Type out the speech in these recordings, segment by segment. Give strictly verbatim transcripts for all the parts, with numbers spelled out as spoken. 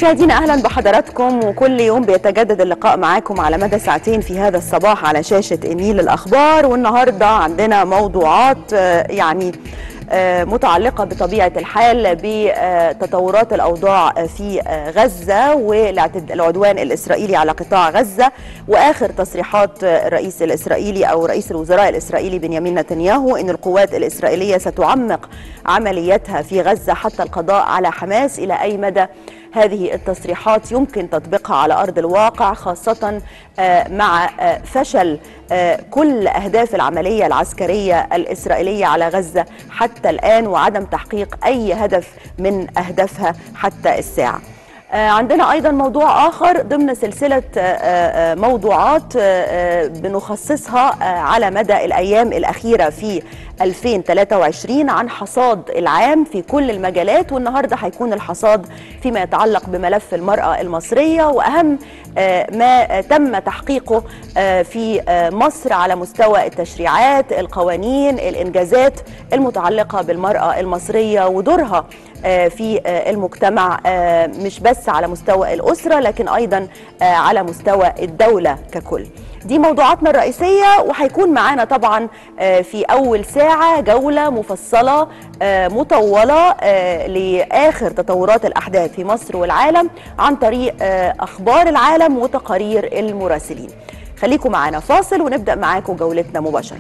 مشاهدينا اهلا بحضراتكم، وكل يوم بيتجدد اللقاء معاكم على مدى ساعتين في هذا الصباح على شاشة النيل الأخبار. والنهارده عندنا موضوعات يعني متعلقة بطبيعة الحال بتطورات الأوضاع في غزة والعدوان الإسرائيلي على قطاع غزة، وآخر تصريحات الرئيس الإسرائيلي أو رئيس الوزراء الإسرائيلي بنيامين نتنياهو إن القوات الإسرائيلية ستعمق عملياتها في غزة حتى القضاء على حماس. إلى أي مدى هذه التصريحات يمكن تطبيقها على أرض الواقع، خاصة مع فشل كل أهداف العملية العسكرية الإسرائيلية على غزة حتى الآن، وعدم تحقيق أي هدف من أهدافها حتى الساعة. عندنا أيضا موضوع آخر ضمن سلسلة موضوعات بنخصصها على مدى الأيام الأخيرة في ألفين وثلاثة وعشرين عن حصاد العام في كل المجالات، والنهاردة هيكون الحصاد فيما يتعلق بملف المرأة المصرية وأهم ما تم تحقيقه في مصر على مستوى التشريعات، القوانين، الإنجازات المتعلقة بالمرأة المصرية ودورها في المجتمع، مش بس على مستوى الأسرة لكن أيضا على مستوى الدولة ككل. دي موضوعاتنا الرئيسية، وهيكون معانا طبعا في أول ساعة جولة مفصلة مطولة لآخر تطورات الأحداث في مصر والعالم عن طريق أخبار العالم وتقارير المراسلين. خليكم معانا فاصل ونبدأ معاكم جولتنا مباشرة.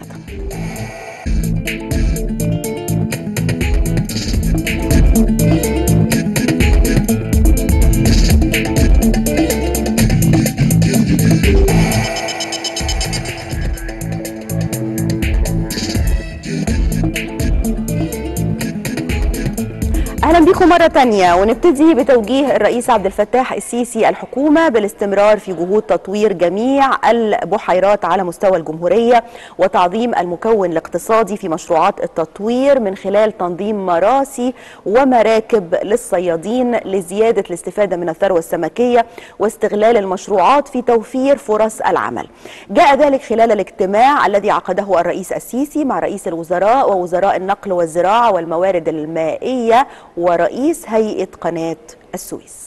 أهلا بكم مرة تانية، ونبتدي بتوجيه الرئيس عبد الفتاح السيسي الحكومة بالاستمرار في جهود تطوير جميع البحيرات على مستوى الجمهورية وتعظيم المكون الاقتصادي في مشروعات التطوير من خلال تنظيم مراسي ومراكب للصيادين لزيادة الاستفادة من الثروة السمكية واستغلال المشروعات في توفير فرص العمل. جاء ذلك خلال الاجتماع الذي عقده الرئيس السيسي مع رئيس الوزراء ووزراء النقل والزراعة والموارد المائية ورئيس هيئة قناة السويس.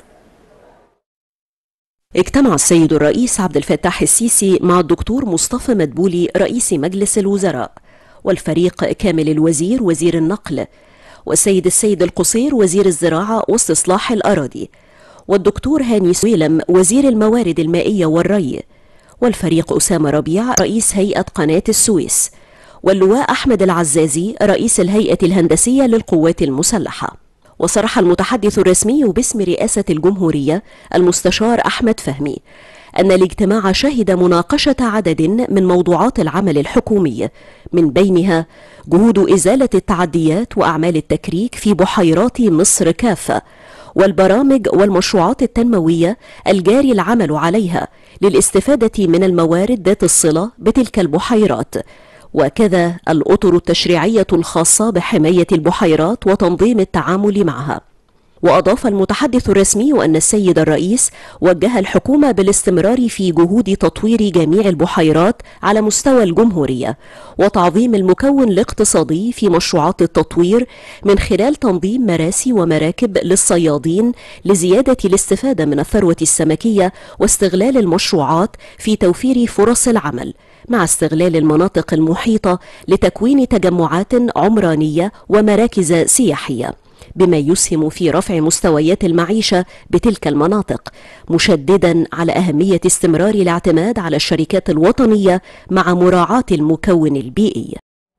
اجتمع السيد الرئيس عبد الفتاح السيسي مع الدكتور مصطفى مدبولي رئيس مجلس الوزراء، والفريق كامل الوزير وزير النقل، والسيد السيد القصير وزير الزراعة واستصلاح الأراضي، والدكتور هاني سويلم وزير الموارد المائية والري، والفريق أسامة ربيع رئيس هيئة قناة السويس، واللواء أحمد العزازي رئيس الهيئة الهندسية للقوات المسلحة. وصرح المتحدث الرسمي باسم رئاسة الجمهورية المستشار أحمد فهمي أن الاجتماع شهد مناقشة عدد من موضوعات العمل الحكومي، من بينها جهود إزالة التعديات وأعمال التكريك في بحيرات مصر كافة، والبرامج والمشروعات التنموية الجاري العمل عليها للاستفادة من الموارد ذات الصلة بتلك البحيرات، وكذا الأطر التشريعية الخاصة بحماية البحيرات وتنظيم التعامل معها. وأضاف المتحدث الرسمي أن السيد الرئيس وجه الحكومة بالاستمرار في جهود تطوير جميع البحيرات على مستوى الجمهورية وتعظيم المكون الاقتصادي في مشروعات التطوير من خلال تنظيم مراسي ومراكب للصيادين لزيادة الاستفادة من الثروة السمكية واستغلال المشروعات في توفير فرص العمل، مع استغلال المناطق المحيطة لتكوين تجمعات عمرانية ومراكز سياحية، بما يسهم في رفع مستويات المعيشة بتلك المناطق، مشددا على أهمية استمرار الاعتماد على الشركات الوطنية مع مراعاة المكون البيئي.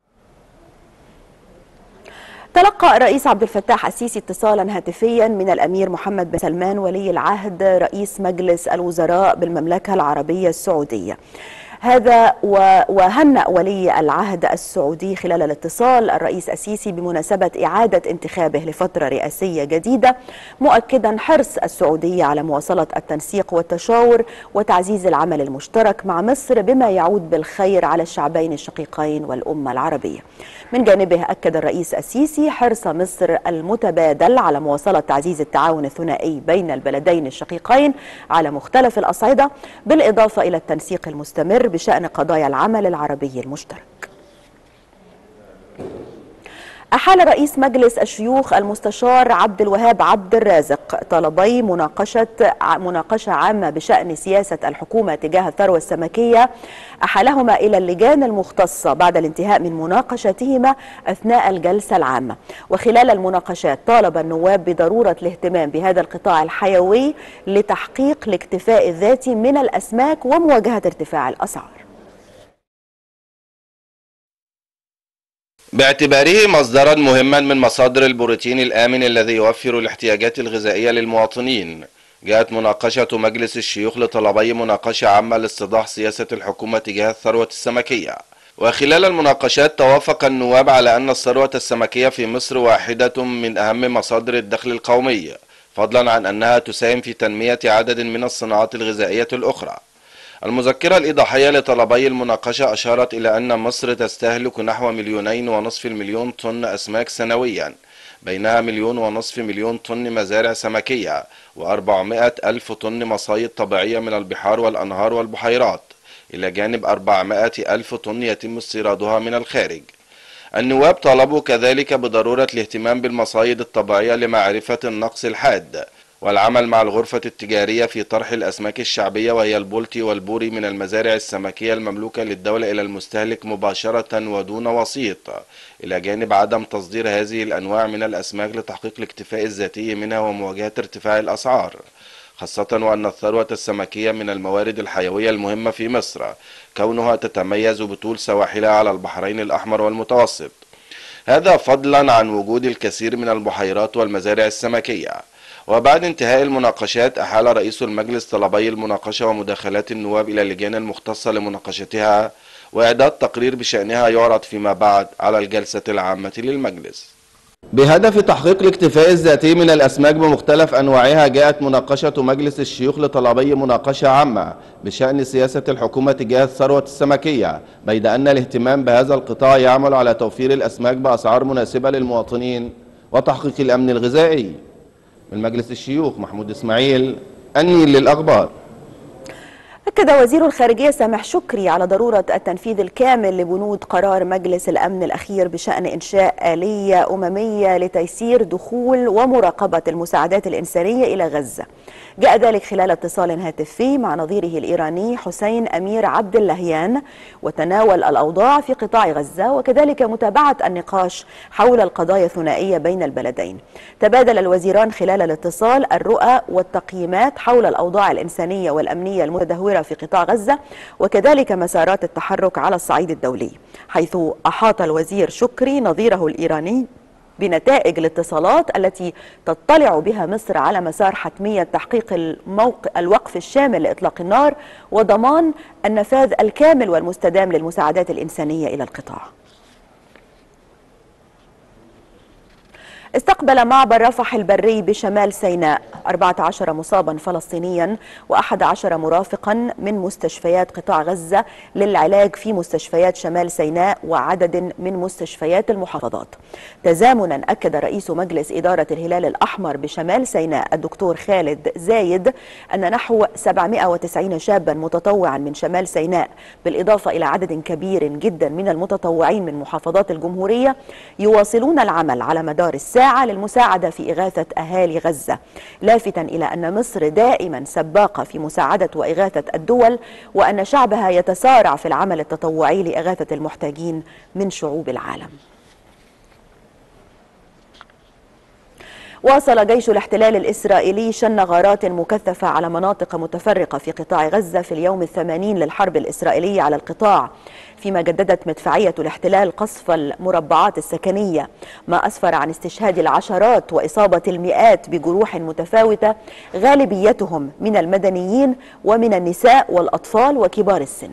تلقى الرئيس عبد الفتاح السيسي اتصالا هاتفيا من الأمير محمد بن سلمان ولي العهد رئيس مجلس الوزراء بالمملكة العربية السعودية. هذا وهنأ ولي العهد السعودي خلال الاتصال الرئيس السيسي بمناسبة إعادة انتخابه لفترة رئاسية جديدة، مؤكدا حرص السعودية على مواصلة التنسيق والتشاور وتعزيز العمل المشترك مع مصر بما يعود بالخير على الشعبين الشقيقين والأمة العربية. من جانبه أكد الرئيس السيسي حرص مصر المتبادل على مواصلة تعزيز التعاون الثنائي بين البلدين الشقيقين على مختلف الأصعدة، بالإضافة إلى التنسيق المستمر بشأن قضايا العمل العربي المشترك. أحال رئيس مجلس الشيوخ المستشار عبد الوهاب عبد الرازق طلبي مناقشة مناقشة عامة بشأن سياسة الحكومة تجاه الثروة السمكية، أحالهما إلى اللجان المختصة بعد الانتهاء من مناقشتهما أثناء الجلسة العامة. وخلال المناقشات طالب النواب بضرورة الاهتمام بهذا القطاع الحيوي لتحقيق الاكتفاء الذاتي من الأسماك ومواجهة ارتفاع الأسعار. باعتباره مصدرا مهما من مصادر البروتين الآمن الذي يوفر الاحتياجات الغذائية للمواطنين، جاءت مناقشة مجلس الشيوخ لطلبي مناقشة عامة لاستيضاح سياسة الحكومة تجاه الثروة السمكية. وخلال المناقشات توافق النواب على أن الثروة السمكية في مصر واحدة من أهم مصادر الدخل القومي، فضلا عن أنها تساهم في تنمية عدد من الصناعات الغذائية الأخرى. المذكرة الإيضاحية لطلبي المناقشة أشارت إلى أن مصر تستهلك نحو مليونين ونصف المليون طن أسماك سنويا، بينها مليون ونصف مليون طن مزارع سمكية وأربعمائة ألف طن مصايد طبيعية من البحار والأنهار والبحيرات، إلى جانب أربعمائة ألف طن يتم استيرادها من الخارج. النواب طالبوا كذلك بضرورة الاهتمام بالمصايد الطبيعية لمعرفة النقص الحاد، والعمل مع الغرفة التجارية في طرح الأسماك الشعبية وهي البلطي والبوري من المزارع السمكية المملوكة للدولة إلى المستهلك مباشرة ودون وسيط، إلى جانب عدم تصدير هذه الأنواع من الأسماك لتحقيق الاكتفاء الذاتي منها ومواجهة ارتفاع الأسعار، خاصة وأن الثروة السمكية من الموارد الحيوية المهمة في مصر، كونها تتميز بطول سواحلها على البحرين الأحمر والمتوسط، هذا فضلا عن وجود الكثير من البحيرات والمزارع السمكية. وبعد انتهاء المناقشات أحال رئيس المجلس طلبي المناقشة ومداخلات النواب إلى اللجان المختصة لمناقشتها وإعداد تقرير بشأنها يعرض فيما بعد على الجلسة العامة للمجلس. بهدف تحقيق الاكتفاء الذاتي من الأسماك بمختلف أنواعها، جاءت مناقشة مجلس الشيوخ لطلبي مناقشة عامة بشأن سياسة الحكومة تجاه الثروة السمكية، بيد أن الاهتمام بهذا القطاع يعمل على توفير الأسماك بأسعار مناسبة للمواطنين وتحقيق الأمن الغذائي. من مجلس الشيوخ محمود إسماعيل، النيل للأخبار. أكد وزير الخارجية سامح شكري على ضرورة التنفيذ الكامل لبنود قرار مجلس الأمن الأخير بشأن إنشاء آلية أممية لتيسير دخول ومراقبة المساعدات الإنسانية إلى غزة. جاء ذلك خلال اتصال هاتفي مع نظيره الإيراني حسين أمير عبد اللهيان، وتناول الأوضاع في قطاع غزة وكذلك متابعة النقاش حول القضايا الثنائية بين البلدين. تبادل الوزيران خلال الاتصال الرؤى والتقييمات حول الأوضاع الإنسانية والأمنية المتدهورة في قطاع غزة وكذلك مسارات التحرك على الصعيد الدولي، حيث أحاط الوزير شكري نظيره الإيراني بنتائج الاتصالات التي تطلع بها مصر على مسار حتمية تحقيق الموقع الوقف الشامل لإطلاق النار وضمان النفاذ الكامل والمستدام للمساعدات الإنسانية إلى القطاع. استقبل معبر رفح البري بشمال سيناء أربعة عشر مصابا فلسطينيا وأحد عشر مرافقا من مستشفيات قطاع غزة للعلاج في مستشفيات شمال سيناء وعدد من مستشفيات المحافظات. تزامنا أكد رئيس مجلس إدارة الهلال الأحمر بشمال سيناء الدكتور خالد زايد أن نحو سبعمائة وتسعين شابا متطوعا من شمال سيناء بالإضافة إلى عدد كبير جدا من المتطوعين من محافظات الجمهورية يواصلون العمل على مدار الساعة للمساعدة في إغاثة أهالي غزة، لافتا إلى أن مصر دائما سباقة في مساعدة وإغاثة الدول وأن شعبها يتسارع في العمل التطوعي لإغاثة المحتاجين من شعوب العالم. واصل جيش الاحتلال الإسرائيلي شن غارات مكثفة على مناطق متفرقة في قطاع غزة في اليوم الثمانين للحرب الإسرائيلية على القطاع، فيما جددت مدفعية الاحتلال قصف المربعات السكنية، ما أسفر عن استشهاد العشرات وإصابة المئات بجروح متفاوتة غالبيتهم من المدنيين ومن النساء والأطفال وكبار السن.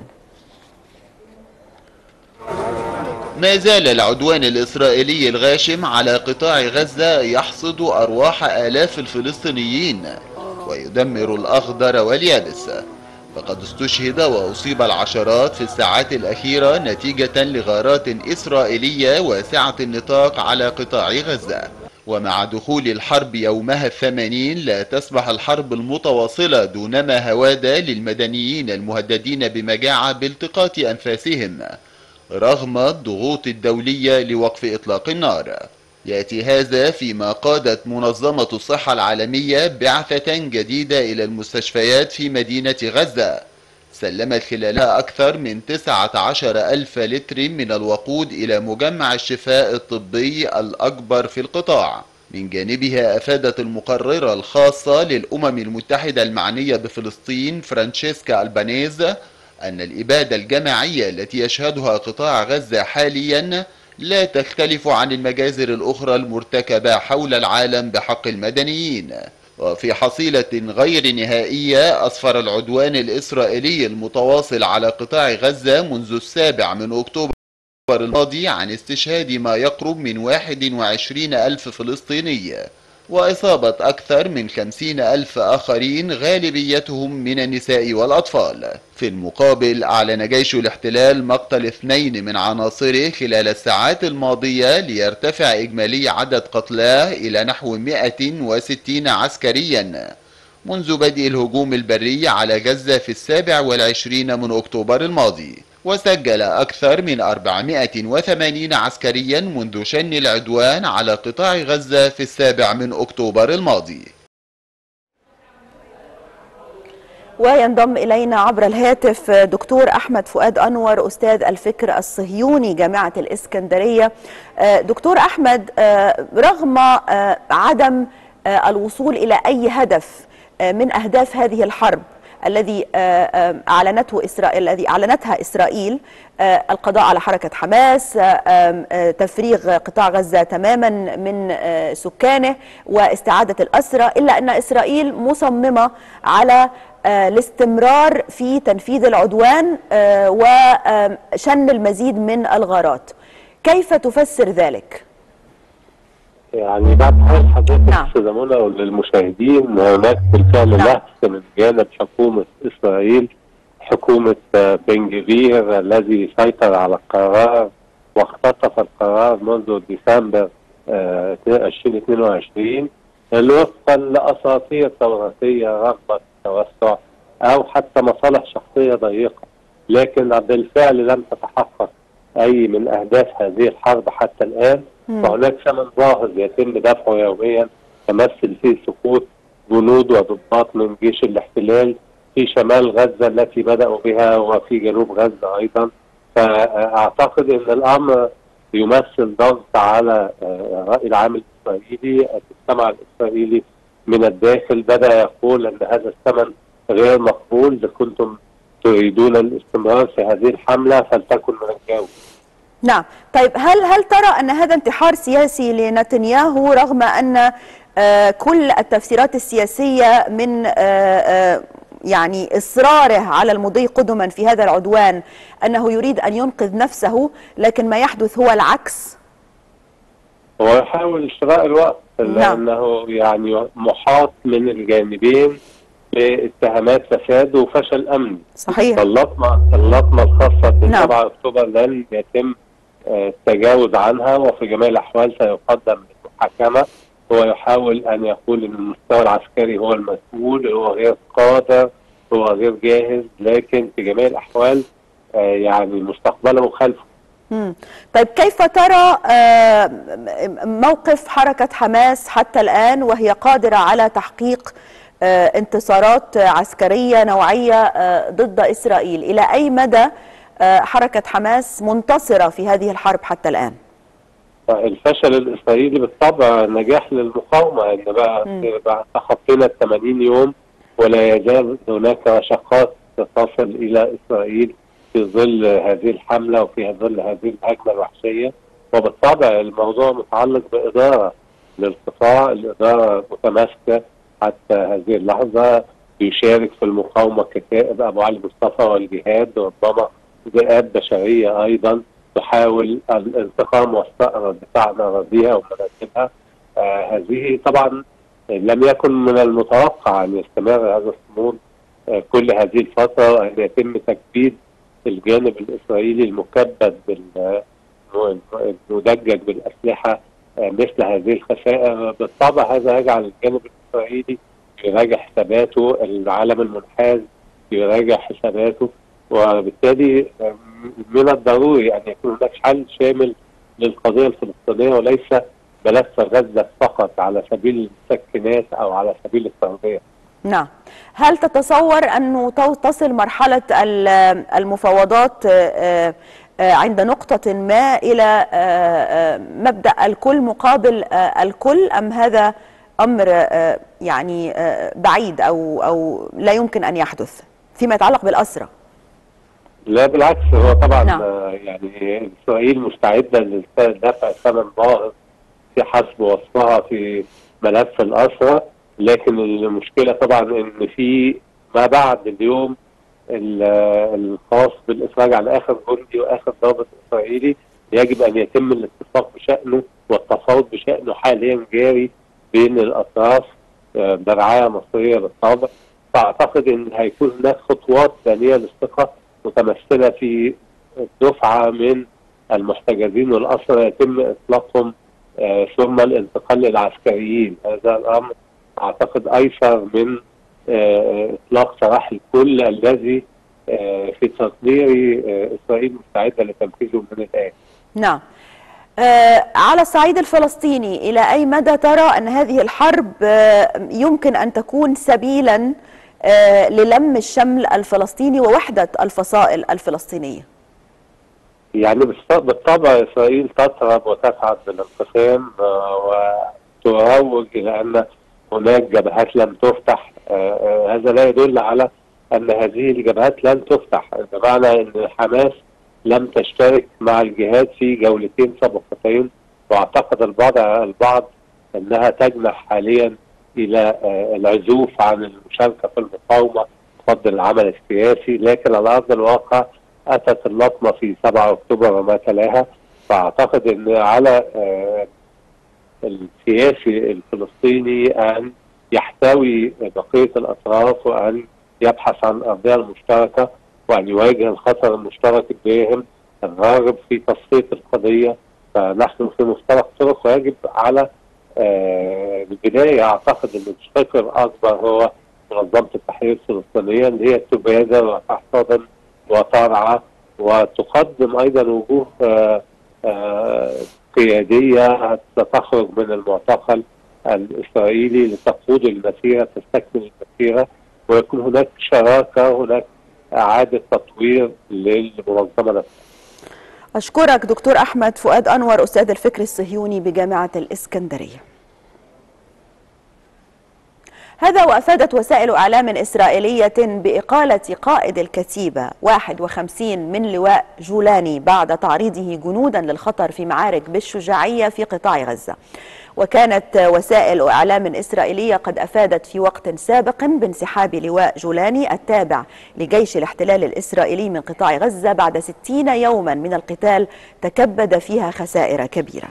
ما زال العدوان الإسرائيلي الغاشم على قطاع غزة يحصد أرواح آلاف الفلسطينيين ويدمر الأخضر واليابس، فقد استشهد وأصيب العشرات في الساعات الأخيرة نتيجة لغارات إسرائيلية واسعة النطاق على قطاع غزة. ومع دخول الحرب يومها الثمانين لا تسمح الحرب المتواصلة دونما هوادة للمدنيين المهددين بمجاعة بالتقاط أنفاسهم، رغم الضغوط الدولية لوقف إطلاق النار. يأتي هذا فيما قادت منظمة الصحة العالمية بعثة جديدة إلى المستشفيات في مدينة غزة، سلمت خلالها أكثر من تسعة عشر ألف لتر من الوقود إلى مجمع الشفاء الطبي الأكبر في القطاع. من جانبها أفادت المقررة الخاصة للأمم المتحدة المعنية بفلسطين فرانشيسكا ألبانيز أن الإبادة الجماعية التي يشهدها قطاع غزة حاليا لا تختلف عن المجازر الأخرى المرتكبة حول العالم بحق المدنيين. وفي حصيلة غير نهائية، أسفر العدوان الإسرائيلي المتواصل على قطاع غزة منذ السابع من أكتوبر الماضي عن استشهاد ما يقرب من واحد وعشرين ألف فلسطيني، وإصابة أكثر من خمسين ألف آخرين غالبيتهم من النساء والأطفال. في المقابل، أعلن جيش الاحتلال مقتل اثنين من عناصره خلال الساعات الماضية، ليرتفع إجمالي عدد قتلاه إلى نحو مئة وستين عسكريا منذ بدء الهجوم البري على غزة في السابع والعشرين من أكتوبر الماضي، وسجل أكثر من أربعمئة وثمانين عسكريا منذ شن العدوان على قطاع غزة في السابع من أكتوبر الماضي. وينضم إلينا عبر الهاتف دكتور أحمد فؤاد أنور، أستاذ الفكر الصهيوني جامعة الإسكندرية. دكتور أحمد، رغم عدم الوصول إلى أي هدف من أهداف هذه الحرب الذي أعلنته إسرائيل الذي أعلنتها إسرائيل، القضاء على حركة حماس، تفريغ قطاع غزة تماما من سكانه واستعادة الأسرى، إلا أن إسرائيل مصممة على الاستمرار في تنفيذ العدوان وشن المزيد من الغارات. كيف تفسر ذلك؟ يعني بعد حال حضرتك نعم. استاذ وللمشاهدين، هناك بالفعل نعم. لهس من جانب حكومة إسرائيل، حكومة بن جفير الذي سيطر على القرار واختطف القرار منذ ديسمبر ألفين واثنين وعشرين وفقا لأساطير توراتية، رغبة التوسع أو حتى مصالح شخصية ضيقة، لكن بالفعل لم تتحقق أي من أهداف هذه الحرب حتى الآن. وهناك ثمن باهظ يتم دفعه يوميا تمثل فيه سقوط جنود وضباط من جيش الاحتلال في شمال غزة التي بدأوا بها وفي جنوب غزة أيضا. فأعتقد أن الأمر يمثل ضغط على الرأي العام الإسرائيلي. المجتمع الإسرائيلي من الداخل بدأ يقول أن هذا الثمن غير مقبول، إذا كنتم تريدون الاستمرار في هذه الحملة فلتكن من الجو. نعم، طيب هل هل ترى أن هذا انتحار سياسي لنتنياهو، رغم أن آه كل التفسيرات السياسية من آه آه يعني إصراره على المضي قدما في هذا العدوان أنه يريد أن ينقذ نفسه، لكن ما يحدث هو العكس؟ هو يحاول شراء الوقت، لأنه يعني محاط من الجانبين باتهامات فساد وفشل أمني. صحيح. اللطمة اللطمة الخاصة بسبعة أكتوبر لن يتم التجاوز عنها، وفي جميع الأحوال سيقدم للمحاكمة. هو يحاول أن يقول أن المستوى العسكري هو المسؤول، هو غير قادر، هو غير جاهز، لكن في جميع الأحوال يعني مستقبله خلفه. مم. طيب كيف ترى موقف حركة حماس حتى الآن وهي قادرة على تحقيق انتصارات عسكرية نوعية ضد إسرائيل؟ إلى أي مدى حركة حماس منتصرة في هذه الحرب حتى الآن؟ الفشل الإسرائيلي بالطبع نجاح للمقاومة، إن بقى, بقى تخطينا الثمانين يوم ولا يزال هناك رشقات تصل إلى إسرائيل في ظل هذه الحملة وفي ظل هذه الهجمة الوحشية. وبالطبع الموضوع متعلق بإدارة للقطاع، الإدارة متماسكة حتى هذه اللحظة. يشارك في المقاومة كتائب أبو علي مصطفى والجهاد، وربما ذئاب بشرية أيضا تحاول الانتقام والثأر والدفاع عن أراضيها ومناطقها. آه هذه طبعا لم يكن من المتوقع أن يستمر هذا الصمود آه كل هذه الفترة، وأن يتم تكبيد الجانب الإسرائيلي المكبد المدجج بالأسلحة آه مثل هذه الخسائر. بالطبع هذا يجعل الجانب الإسرائيلي يراجع حساباته، العالم المنحاز يراجع حساباته، وبالتالي من الضروري أن يكون هناك حل شامل للقضية الفلسطينية وليس ملف غزة فقط على سبيل المسكنات أو على سبيل التربية. نعم. هل تتصور أنه تصل مرحلة المفاوضات عند نقطة ما إلى مبدأ الكل مقابل الكل، أم هذا أمر يعني بعيد أو أو لا يمكن أن يحدث فيما يتعلق بالأسرى؟ لا بالعكس، هو طبعا نعم. يعني إسرائيل مستعدة لدفع ثمن باهظ في حسب وصفها في ملف الأسرى، لكن المشكلة طبعا ان في ما بعد اليوم الخاص بالإفراج عن آخر جندي وآخر ضابط إسرائيلي يجب أن يتم الاتفاق بشأنه والتفاوض بشأنه حاليا جاري بين الأطراف برعاية مصرية بالطبع. فأعتقد أن هيكون هناك خطوات ثانية للثقة متمثلة في دفعة من المحتجزين والأسرى يتم إطلاقهم ثم الانتقال للعسكريين. هذا الأمر أعتقد أيسر من إطلاق سراح الكل الذي في تصدير إسرائيل مستعدة لتنفيذه من الآن. نعم. آه على الصعيد الفلسطيني، إلى أي مدى ترى أن هذه الحرب آه يمكن أن تكون سبيلا آه للم الشمل الفلسطيني ووحدة الفصائل الفلسطينية؟ يعني بالطبع إسرائيل تطرب وتسعد بالانقسام آه وتروج إلى أن هناك جبهات لم تفتح. آه هذا لا يدل على أن هذه الجبهات لن تفتح، بمعنى أن حماس لم تشترك مع الجهاد في جولتين سابقتين، واعتقد البعض البعض انها تجنح حاليا الى العزوف عن المشاركه في المقاومه بفضل العمل السياسي، لكن على ارض الواقع اتت اللطمه في سبعة اكتوبر وما تلاها. فاعتقد ان على السياسي الفلسطيني ان يحتوي بقيه الاطراف وان يبحث عن الارضيه المشتركه وأن يواجه الخطر المشترك بهم الراغب في تصفية القضية. فنحن في مفترق طرق، ويجب على آه البداية أعتقد أن المشترك الأكبر هو منظمة التحرير الفلسطينية اللي هي تبادر وتحتضن وترعى وتقدم أيضا وجوه آه آه قيادية ستخرج من المعتقل الإسرائيلي لتقود المسيرة تستكمل المسيرة، ويكون هناك شراكة، هناك إعادة تطوير للمنظمة نفسها. أشكرك دكتور أحمد فؤاد أنور، أستاذ الفكر الصهيوني بجامعة الإسكندرية. هذا وأفادت وسائل إعلام إسرائيلية بإقالة قائد الكتيبة واحد وخمسين من لواء جولاني بعد تعريضه جنودا للخطر في معارك بالشجاعية في قطاع غزة. وكانت وسائل إعلام إسرائيلية قد أفادت في وقت سابق بانسحاب لواء جولاني التابع لجيش الاحتلال الإسرائيلي من قطاع غزة بعد ستين يوما من القتال تكبد فيها خسائر كبيرة.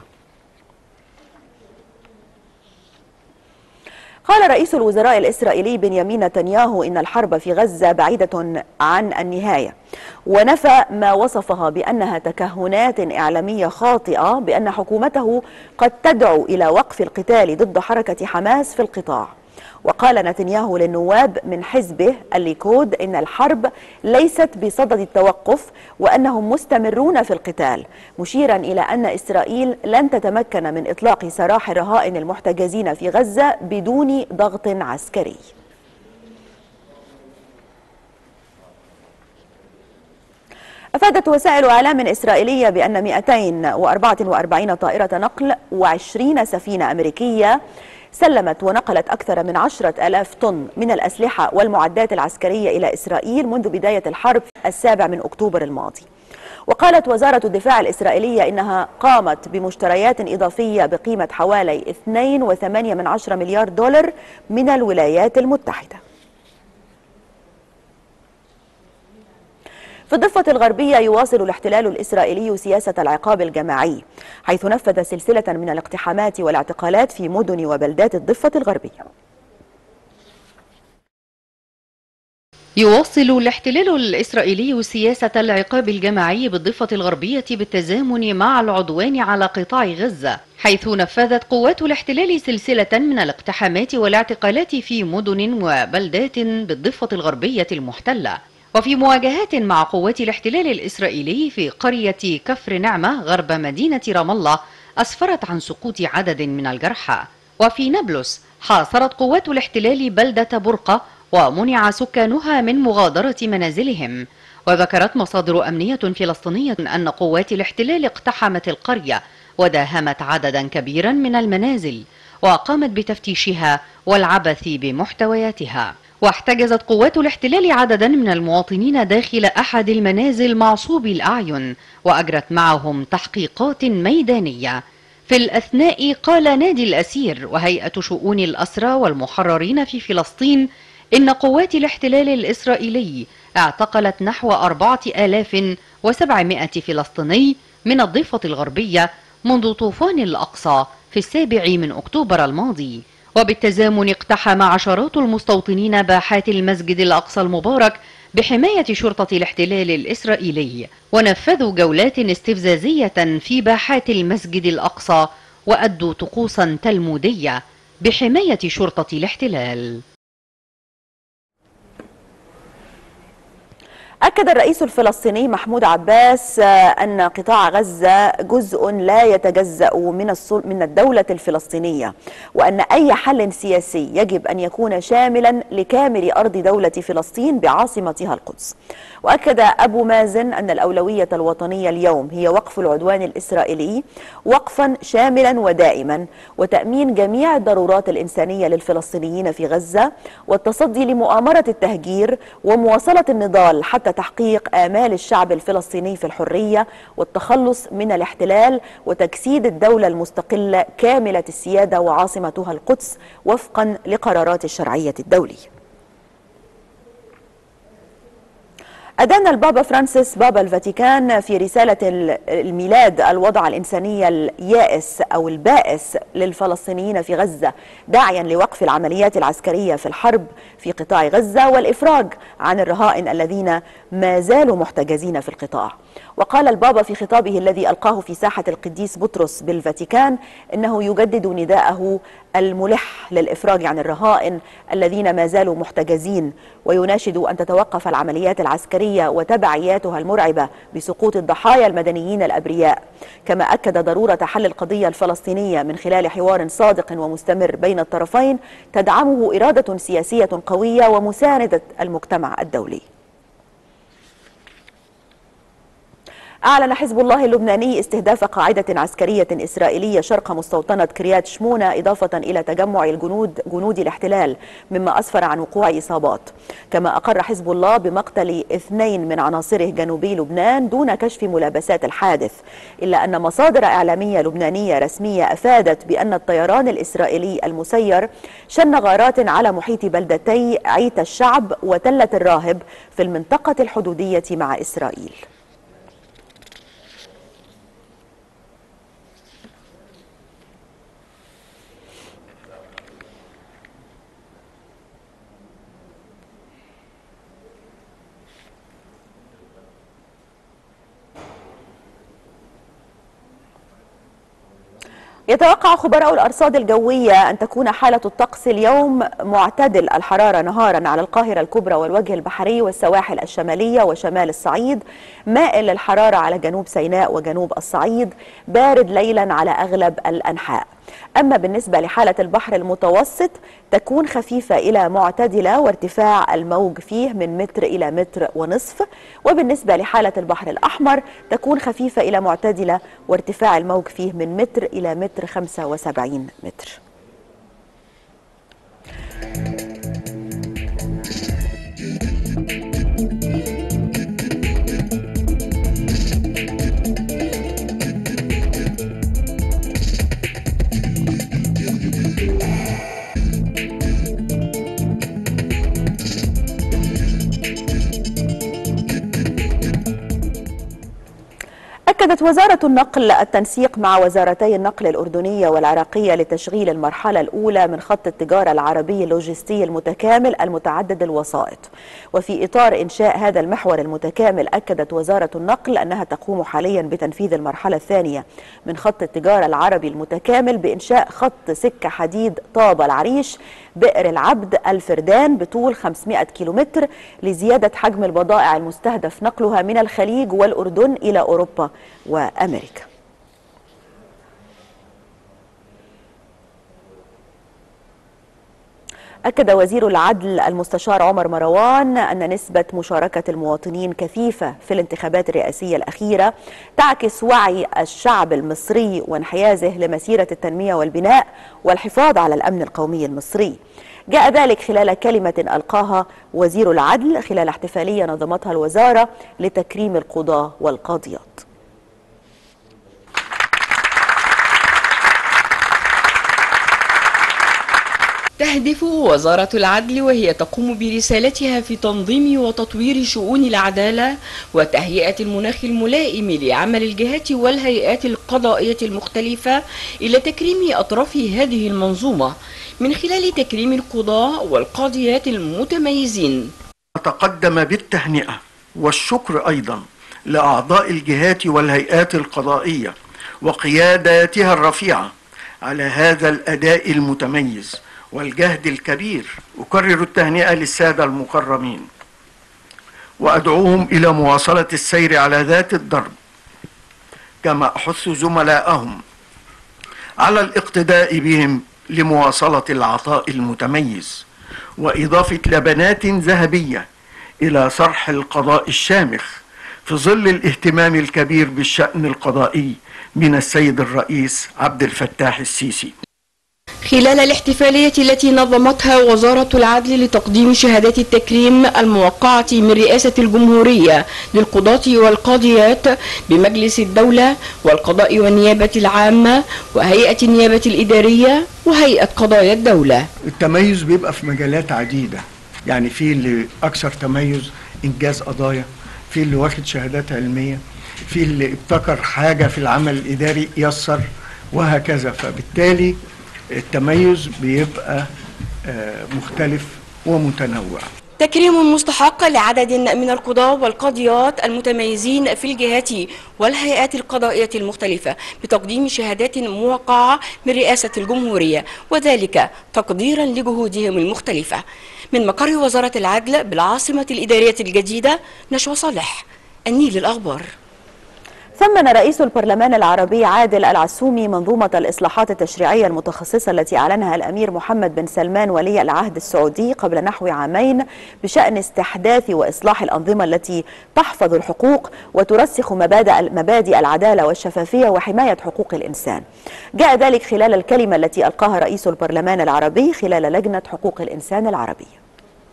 قال رئيس الوزراء الإسرائيلي بنيامين نتنياهو إن الحرب في غزة بعيدة عن النهاية، ونفى ما وصفها بأنها تكهنات إعلامية خاطئة بأن حكومته قد تدعو إلى وقف القتال ضد حركة حماس في القطاع. وقال نتنياهو للنواب من حزبه الليكود إن الحرب ليست بصدد التوقف وأنهم مستمرون في القتال، مشيرا إلى أن إسرائيل لن تتمكن من إطلاق سراح الرهائن المحتجزين في غزة بدون ضغط عسكري. أفادت وسائل إعلام إسرائيلية بأن مئتين وأربعة وأربعين طائرة نقل وعشرين سفينة أمريكية سلمت ونقلت أكثر من عشرة آلاف طن من الأسلحة والمعدات العسكرية إلى إسرائيل منذ بداية الحرب السابع من أكتوبر الماضي. وقالت وزارة الدفاع الإسرائيلية إنها قامت بمشتريات إضافية بقيمة حوالي اثنين فاصلة ثمانية مليار دولار من الولايات المتحدة. في الضفة الغربية يواصل الاحتلال الإسرائيلي سياسة العقاب الجماعي، حيث نفذ سلسلة من الاقتحامات والاعتقالات في مدن وبلدات الضفة الغربية. يواصل الاحتلال الإسرائيلي سياسة العقاب الجماعي بالضفة الغربية بالتزامن مع العدوان على قطاع غزة، حيث نفذت قوات الاحتلال سلسلة من الاقتحامات والاعتقالات في مدن وبلدات بالضفة الغربية المحتلة. وفي مواجهات مع قوات الاحتلال الإسرائيلي في قرية كفر نعمة غرب مدينة رام الله أسفرت عن سقوط عدد من الجرحى. وفي نابلس حاصرت قوات الاحتلال بلدة برقة ومنع سكانها من مغادرة منازلهم. وذكرت مصادر أمنية فلسطينية أن قوات الاحتلال اقتحمت القرية وداهمت عددا كبيرا من المنازل وقامت بتفتيشها والعبث بمحتوياتها. واحتجزت قوات الاحتلال عددا من المواطنين داخل أحد المنازل معصوبي الأعين وأجرت معهم تحقيقات ميدانية. في الأثناء قال نادي الأسير وهيئة شؤون الأسرى والمحررين في فلسطين إن قوات الاحتلال الإسرائيلي اعتقلت نحو أربعة آلاف وسبعمائة فلسطيني من الضفة الغربية منذ طوفان الأقصى في السابع من أكتوبر الماضي. وبالتزامن اقتحم عشرات المستوطنين باحات المسجد الأقصى المبارك بحماية شرطة الاحتلال الإسرائيلي، ونفذوا جولات استفزازية في باحات المسجد الأقصى وأدوا طقوسا تلمودية بحماية شرطة الاحتلال. أكد الرئيس الفلسطيني محمود عباس أن قطاع غزة جزء لا يتجزأ من من الدولة الفلسطينية، وأن أي حل سياسي يجب أن يكون شاملا لكامل أرض دولة فلسطين بعاصمتها القدس. وأكد أبو مازن أن الأولوية الوطنية اليوم هي وقف العدوان الإسرائيلي وقفا شاملا ودائما، وتأمين جميع الضرورات الإنسانية للفلسطينيين في غزة، والتصدي لمؤامرة التهجير ومواصلة النضال حتى تحقيق آمال الشعب الفلسطيني في الحرية والتخلص من الاحتلال وتجسيد الدولة المستقلة كاملة السيادة وعاصمتها القدس وفقا لقرارات الشرعية الدولية. أدان البابا فرانسيس بابا الفاتيكان في رسالة الميلاد الوضع الإنساني اليائس أو البائس للفلسطينيين في غزة، داعيا لوقف العمليات العسكرية في الحرب في قطاع غزة والإفراج عن الرهائن الذين ما زالوا محتجزين في القطاع. وقال البابا في خطابه الذي ألقاه في ساحة القديس بطرس بالفاتيكان إنه يجدد نداءه الملح للإفراج عن الرهائن الذين ما زالوا محتجزين، ويناشد أن تتوقف العمليات العسكرية وتبعياتها المرعبة بسقوط الضحايا المدنيين الأبرياء. كما أكد ضرورة حل القضية الفلسطينية من خلال حوار صادق ومستمر بين الطرفين تدعمه إرادة سياسية قوية ومساندة المجتمع الدولي. أعلن حزب الله اللبناني استهداف قاعدة عسكرية إسرائيلية شرق مستوطنة كريات شمونة، إضافة إلى تجمع الجنود جنود الاحتلال، مما أسفر عن وقوع إصابات. كما أقر حزب الله بمقتل اثنين من عناصره جنوبي لبنان دون كشف ملابسات الحادث، إلا أن مصادر إعلامية لبنانية رسمية أفادت بأن الطيران الإسرائيلي المسير شن غارات على محيط بلدتي عيت الشعب وتلة الراهب في المنطقة الحدودية مع إسرائيل. يتوقع خبراء الأرصاد الجوية أن تكون حالة الطقس اليوم معتدل الحرارة نهارا على القاهرة الكبرى والوجه البحري والسواحل الشمالية وشمال الصعيد، مائل للحرارة على جنوب سيناء وجنوب الصعيد، بارد ليلا على أغلب الأنحاء. أما بالنسبة لحالة البحر المتوسط تكون خفيفة إلى معتدلة وارتفاع الموج فيه من متر إلى متر ونصف، وبالنسبة لحالة البحر الأحمر تكون خفيفة إلى معتدلة وارتفاع الموج فيه من متر إلى متر خمسة وسبعين متر. أكد أكدت وزارة النقل التنسيق مع وزارتي النقل الأردنية والعراقية لتشغيل المرحلة الأولى من خط التجارة العربي اللوجستي المتكامل المتعدد الوسائط. وفي إطار إنشاء هذا المحور المتكامل، أكدت وزارة النقل أنها تقوم حاليا بتنفيذ المرحلة الثانية من خط التجارة العربي المتكامل بإنشاء خط سكة حديد طابة العريش بئر العبد الفردان بطول خمسمائة كيلومتر لزيادة حجم البضائع المستهدف نقلها من الخليج والأردن إلى أوروبا وأمريكا. أكد وزير العدل المستشار عمر مروان أن نسبة مشاركة المواطنين كثيفة في الانتخابات الرئاسية الأخيرة تعكس وعي الشعب المصري وانحيازه لمسيرة التنمية والبناء والحفاظ على الأمن القومي المصري. جاء ذلك خلال كلمة ألقاها وزير العدل خلال احتفالية نظمتها الوزارة لتكريم القضاة والقاضيات. تهدف وزارة العدل وهي تقوم برسالتها في تنظيم وتطوير شؤون العدالة وتهيئة المناخ الملائم لعمل الجهات والهيئات القضائية المختلفة إلى تكريم أطراف هذه المنظومة من خلال تكريم القضاة والقاضيات المتميزين. تقدم بالتهنئة والشكر أيضا لأعضاء الجهات والهيئات القضائية وقياداتها الرفيعة على هذا الأداء المتميز والجهد الكبير. أكرر التهنئة للسادة المكرمين وأدعوهم إلى مواصلة السير على ذات الدرب، كما أحث زملائهم على الاقتداء بهم لمواصلة العطاء المتميز وإضافة لبنات ذهبية إلى صرح القضاء الشامخ في ظل الاهتمام الكبير بالشأن القضائي من السيد الرئيس عبد الفتاح السيسي. خلال الاحتفالية التي نظمتها وزارة العدل لتقديم شهادات التكريم الموقعة من رئاسة الجمهورية للقضاة والقاضيات بمجلس الدولة والقضاء والنيابة العامة وهيئة النيابة الإدارية وهيئة قضايا الدولة. التميز بيبقى في مجالات عديدة، يعني في اللي أكثر تميز إنجاز قضايا، في اللي واخد شهادات علمية، في اللي ابتكر حاجة في العمل الإداري يسر وهكذا. فبالتالي التميز بيبقى مختلف ومتنوع. تكريم مستحق لعدد من القضاة والقاضيات المتميزين في الجهات والهيئات القضائية المختلفة بتقديم شهادات موقعة من رئاسة الجمهورية، وذلك تقديرا لجهودهم المختلفة. من مقر وزارة العدل بالعاصمة الإدارية الجديدة، نشوى صالح، النيل الأخبار. ثمن رئيس البرلمان العربي عادل العسومي منظومة الإصلاحات التشريعية المتخصصة التي أعلنها الأمير محمد بن سلمان ولي العهد السعودي قبل نحو عامين بشأن استحداث وإصلاح الأنظمة التي تحفظ الحقوق وترسخ مبادئ مبادئ العدالة والشفافية وحماية حقوق الإنسان. جاء ذلك خلال الكلمة التي ألقاها رئيس البرلمان العربي خلال لجنة حقوق الإنسان العربية.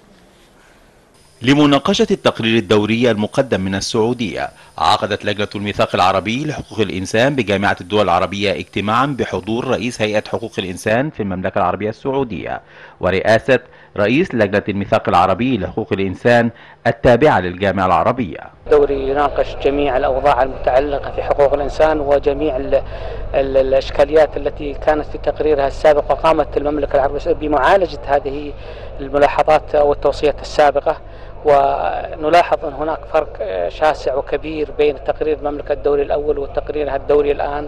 لمناقشة التقرير الدوري المقدم من السعودية، عقدت لجنة الميثاق العربي لحقوق الإنسان بجامعة الدول العربية اجتماعا بحضور رئيس هيئة حقوق الإنسان في المملكة العربية السعودية ورئاسة رئيس لجنة الميثاق العربي لحقوق الإنسان التابعة للجامعة العربية. الدوري يناقش جميع الأوضاع المتعلقة في حقوق الإنسان وجميع ال ال الإشكاليات التي كانت في تقريرها السابق، وقامت المملكة العربية بمعالجة هذه الملاحظات والتوصيات السابقة. ونلاحظ أن هناك فرق شاسع وكبير بين تقرير المملكة الدوري الأول وتقريرها الدوري الآن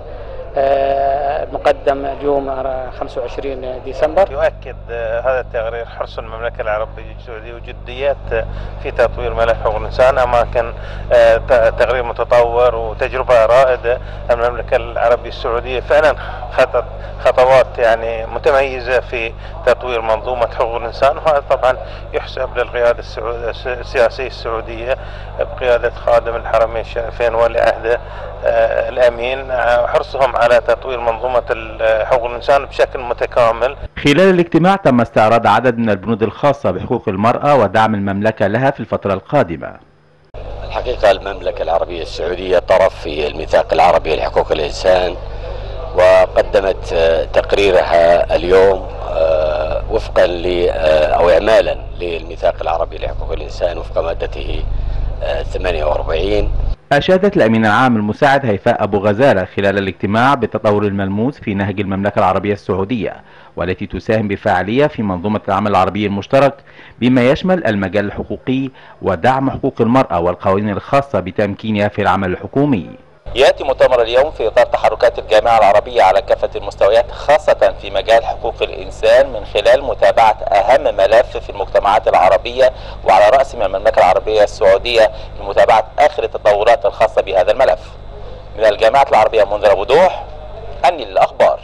مقدم اليوم خمسة وعشرين ديسمبر. يؤكد هذا التقرير حرص المملكة العربية السعودية وجديات في تطوير ملف حقوق الإنسان، أماكن تقرير متطور وتجربة رائدة. المملكة العربية السعودية فعلا خطت خطوات يعني متميزة في تطوير منظومة حقوق الإنسان، وهذا طبعا يحسب للقيادة السياسية السعودية بقيادة خادم الحرمين الشريفين ولي عهده الأمين، حرصهم على تطوير منظومة حقوق الإنسان بشكل متكامل. خلال الاجتماع تم استعراض عدد من البنود الخاصة بحقوق المرأة ودعم المملكة لها في الفترة القادمة. الحقيقة المملكة العربية السعودية طرف في الميثاق العربي لحقوق الإنسان، وقدمت تقريرها اليوم وفقا ل أو إعمالا للميثاق العربي لحقوق الإنسان وفق مادته ثمانية وأربعين. أشادت الأمين العام المساعد هيفاء أبو غزالة خلال الاجتماع بالتطور الملموس في نهج المملكة العربية السعودية، والتي تساهم بفاعلية في منظومة العمل العربي المشترك بما يشمل المجال الحقوقي ودعم حقوق المرأة والقوانين الخاصة بتمكينها في العمل الحكومي. يأتي مؤتمر اليوم في إطار تحركات الجامعة العربية على كافة المستويات، خاصة في مجال حقوق الإنسان، من خلال متابعة أهم ملف في المجتمعات العربية، وعلى رأس من المملكة العربية السعودية لمتابعة آخر التطورات الخاصة بهذا الملف. من الجامعة العربية منذر أبو دوح، النيل الأخبار.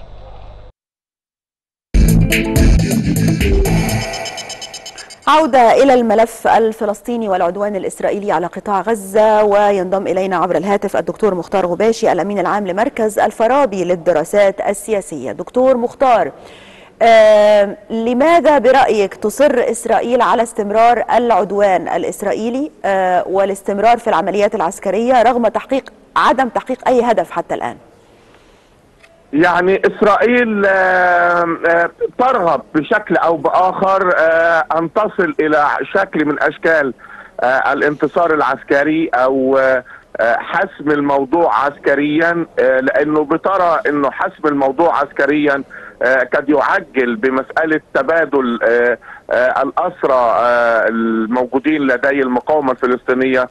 عودة إلى الملف الفلسطيني والعدوان الإسرائيلي على قطاع غزة، وينضم إلينا عبر الهاتف الدكتور مختار غباشي الأمين العام لمركز الفارابي للدراسات السياسية. دكتور مختار، آه لماذا برأيك تصر إسرائيل على استمرار العدوان الإسرائيلي آه والاستمرار في العمليات العسكرية رغم تحقيق عدم تحقيق أي هدف حتى الآن؟ يعني إسرائيل ترغب بشكل أو بآخر أن تصل إلى شكل من أشكال الانتصار العسكري أو حسم الموضوع عسكريا، لأنه بترى أنه حسم الموضوع عسكريا قد يعجل بمسألة تبادل الأسرى الموجودين لدي المقاومة الفلسطينية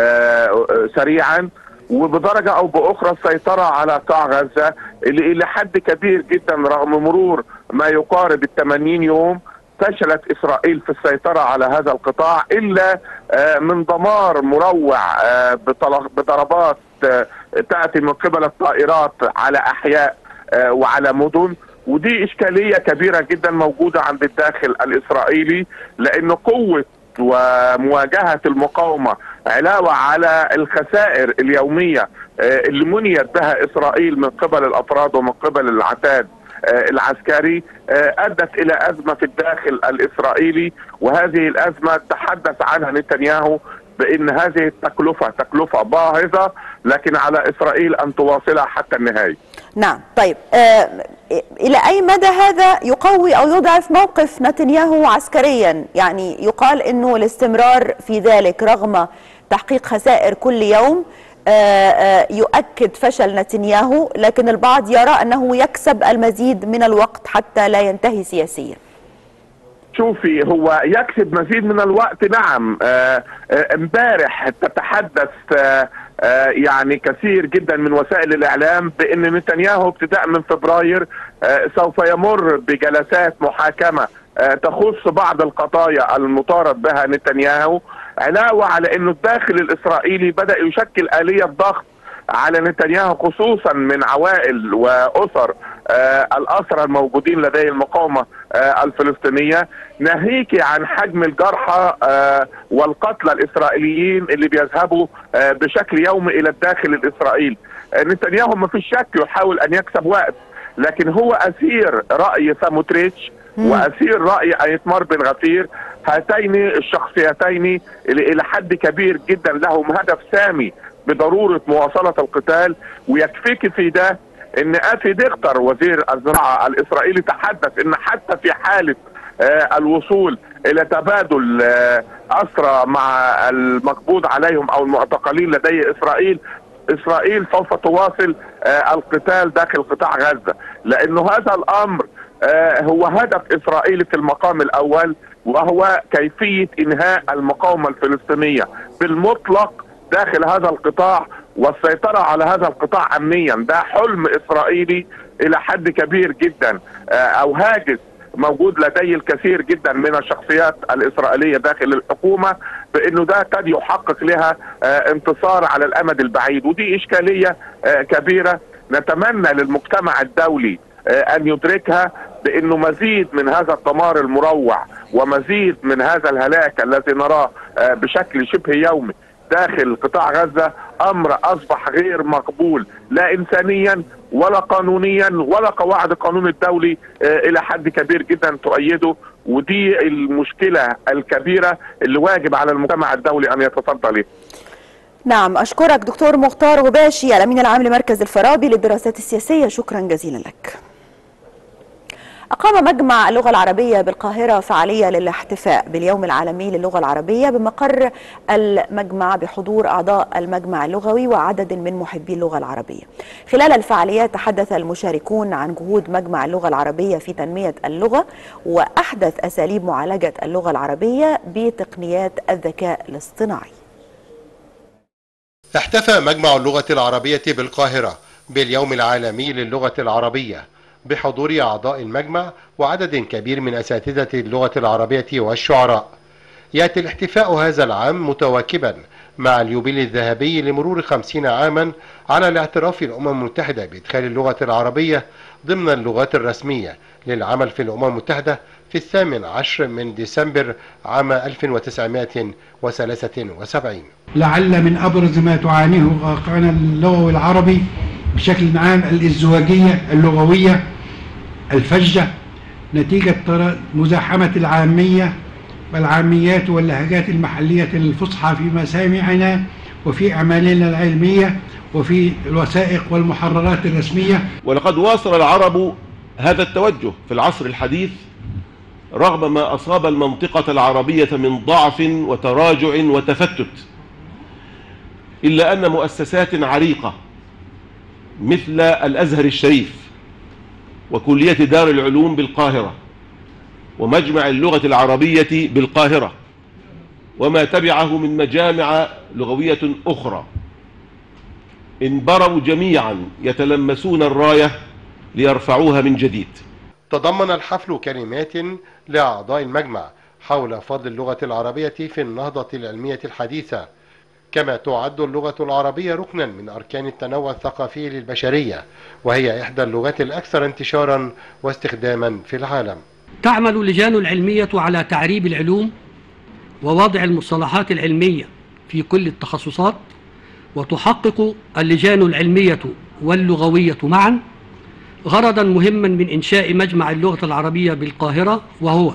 سريعا، وبدرجة أو بأخرى السيطرة على قطاع غزة اللي إلى حد كبير جدا رغم مرور ما يقارب الثمانين يوم فشلت إسرائيل في السيطرة على هذا القطاع إلا من دمار مروع بضربات تأتي من قبل الطائرات على أحياء وعلى مدن. ودي إشكالية كبيرة جدا موجودة عند الداخل الإسرائيلي، لأن قوة ومواجهة المقاومة علاوة على الخسائر اليومية اللي منيت بها إسرائيل من قبل الأفراد ومن قبل العتاد العسكري أدت إلى أزمة في الداخل الإسرائيلي، وهذه الأزمة تحدث عنها نتنياهو بأن هذه التكلفة تكلفة باهظة، لكن على إسرائيل أن تواصلها حتى النهاية. نعم، طيب آه إلى أي مدى هذا يقوي أو يضعف موقف نتنياهو عسكريا؟ يعني يقال أنه الاستمرار في ذلك رغم تحقيق خسائر كل يوم آه آه يؤكد فشل نتنياهو، لكن البعض يرى أنه يكسب المزيد من الوقت حتى لا ينتهي سياسيا. شوفي، هو يكسب مزيد من الوقت نعم. امبارح تتحدث آه آه يعني كثير جدا من وسائل الإعلام بأن نتنياهو ابتداء من فبراير آه سوف يمر بجلسات محاكمة آه تخص بعض القضايا المطارد بها نتنياهو، علاوة على أنه الداخل الإسرائيلي بدأ يشكل آلية ضغط على نتنياهو خصوصا من عوائل وأسر آه الأسرى الموجودين لدي المقاومة آه الفلسطينية، ناهيك عن حجم الجرحى آه والقتلى الإسرائيليين اللي بيذهبوا آه بشكل يومي إلى الداخل الإسرائيلي. آه نتنياهو ما فيش شك يحاول أن يكسب وقت، لكن هو أسير رأي ساموتريتش وأسير رأي أيتمار بن غفير، هاتين الشخصيتين اللي إلى حد كبير جدا لهم هدف سامي بضرورة مواصلة القتال. ويكفيك في ده ان افي ديختر وزير الزراعة الاسرائيلي تحدث ان حتى في حالة آه الوصول الى تبادل آه اسرى مع المقبوض عليهم او المعتقلين لدي اسرائيل، اسرائيل سوف تواصل آه القتال داخل قطاع غزة، لانه هذا الامر آه هو هدف اسرائيل في المقام الاول، وهو كيفية انهاء المقاومة الفلسطينية بالمطلق داخل هذا القطاع والسيطرة على هذا القطاع أمنيا. ده حلم إسرائيلي إلى حد كبير جدا أو هاجس موجود لدي الكثير جدا من الشخصيات الإسرائيلية داخل الحكومة بأنه ده قد يحقق لها انتصار على الأمد البعيد، ودي إشكالية كبيرة نتمنى للمجتمع الدولي أن يدركها، بأنه مزيد من هذا الدمار المروع ومزيد من هذا الهلاك الذي نراه بشكل شبه يومي داخل قطاع غزة أمر أصبح غير مقبول لا إنسانيا ولا قانونيا ولا قواعد القانون الدولي إلى حد كبير جدا تؤيده، ودي المشكلة الكبيرة اللي واجب على المجتمع الدولي أن يتصدى لها. نعم، أشكرك دكتور مختار غباشي الأمين العام لمركز الفارابي للدراسات السياسية، شكرا جزيلا لك. أقام مجمع اللغة العربية بالقاهرة فعالية للاحتفاء باليوم العالمي للغة العربية بمقر المجمع بحضور أعضاء المجمع اللغوي وعدد من محبي اللغة العربية. خلال الفعاليات تحدث المشاركون عن جهود مجمع اللغة العربية في تنمية اللغة وأحدث أساليب معالجة اللغة العربية بتقنيات الذكاء الاصطناعي. احتفى مجمع اللغة العربية بالقاهرة باليوم العالمي للغة العربية بحضور أعضاء المجمع وعدد كبير من أساتذة اللغة العربية والشعراء. يأتي الاحتفاء هذا العام متواكبا مع اليوبيل الذهبي لمرور خمسين عاما على الاعتراف الأمم المتحدة بإدخال اللغة العربية ضمن اللغات الرسمية للعمل في الأمم المتحدة في الثامن عشر من ديسمبر عام ألف وتسعمائة وثلاثة وسبعين. لعل من أبرز ما تعانيه واقعنا اللغوي العربي بشكل عام الازدواجية اللغوية الفجة نتيجة مزاحمة العامية والعاميات واللهجات المحلية الفصحى في مسامعنا وفي أعمالنا العلمية وفي الوثائق والمحررات الرسمية. ولقد واصل العرب هذا التوجه في العصر الحديث رغم ما أصاب المنطقة العربية من ضعف وتراجع وتفتت، إلا أن مؤسسات عريقة مثل الأزهر الشريف وكلية دار العلوم بالقاهرة ومجمع اللغة العربية بالقاهرة وما تبعه من مجامع لغوية أخرى انبروا جميعا يتلمسون الراية ليرفعوها من جديد. تضمن الحفل كلمات لأعضاء المجمع حول فضل اللغة العربية في النهضة العلمية الحديثة، كما تعد اللغة العربية ركنا من أركان التنوع الثقافي للبشرية، وهي إحدى اللغات الأكثر انتشارا واستخداما في العالم. تعمل اللجان العلمية على تعريب العلوم ووضع المصطلحات العلمية في كل التخصصات، وتحقق اللجان العلمية واللغوية معا غرضا مهما من إنشاء مجمع اللغة العربية بالقاهرة، وهو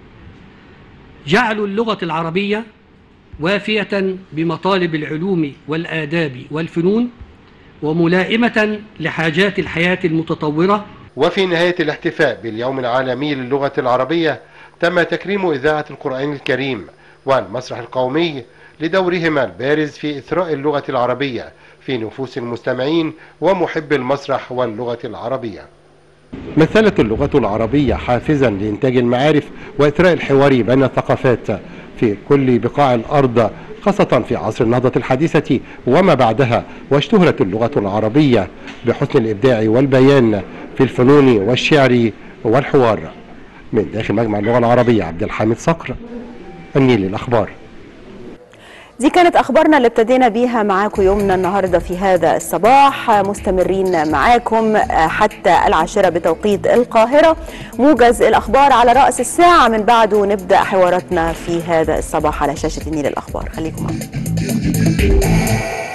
جعل اللغة العربية وافية بمطالب العلوم والآداب والفنون وملائمة لحاجات الحياة المتطورة. وفي نهاية الاحتفاء باليوم العالمي للغة العربية تم تكريم إذاعة القرآن الكريم والمسرح القومي لدورهما البارز في إثراء اللغة العربية في نفوس المستمعين ومحب المسرح واللغة العربية. مثلت اللغة العربية حافزا لإنتاج المعارف وإثراء الحوار بين الثقافات في كل بقاع الأرض، خاصة في عصر النهضة الحديثة وما بعدها، واشتهرت اللغة العربية بحسن الإبداع والبيان في الفنون والشعر والحوار. من داخل مجمع اللغة العربية عبد الحميد صقر، النيل الأخبار. دي كانت أخبارنا اللي ابتدينا بيها معاكم يومنا النهاردة في هذا الصباح، مستمرين معاكم حتى العاشرة بتوقيت القاهرة. موجز الأخبار على رأس الساعة، من بعده نبدأ حواراتنا في هذا الصباح على شاشة النيل الأخبار. خليكم معنا.